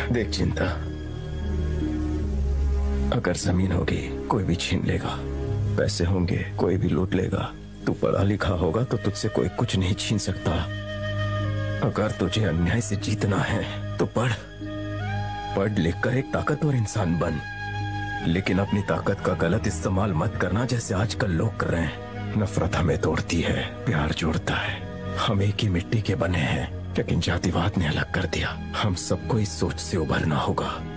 देख चिंता, अगर जमीन होगी कोई भी छीन लेगा, पैसे होंगे कोई भी लूट लेगा, तू पढ़ा लिखा होगा तो तुझसे कोई कुछ नहीं छीन सकता। अगर तुझे अन्याय से जीतना है तो पढ़, पढ़ लिख कर एक ताकतवर इंसान बन, लेकिन अपनी ताकत का गलत इस्तेमाल मत करना जैसे आजकल लोग कर रहे हैं। नफरत हमें तोड़ती है, प्यार जोड़ता है। हम एक ही मिट्टी के बने हैं, लेकिन जातिवाद ने अलग कर दिया। हम सबको इस सोच से उभरना होगा